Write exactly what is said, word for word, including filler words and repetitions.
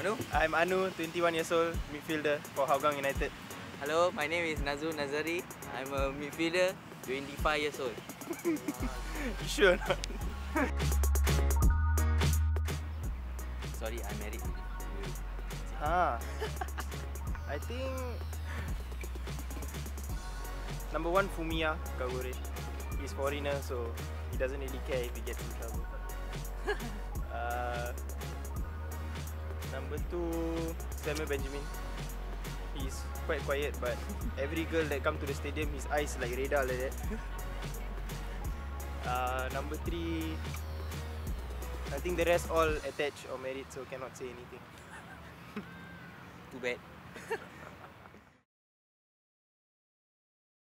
Anu? I'm Anu, twenty-one years old, midfielder for Hougang United. Hello, my name is Nazul Nazari. I'm a midfielder, twenty-five years old. You sure or not? Sorry, I'm married. Ah, I think number one Fumiya Kagure. He's foreigner, so he doesn't really care if he gets in trouble. uh, number two Samuel Benjamin. He's quite quiet, but every girl that come to the stadium, his eyes like radar like that. Uh, number three, I think the rest all attached or married, so cannot say anything. Too bad.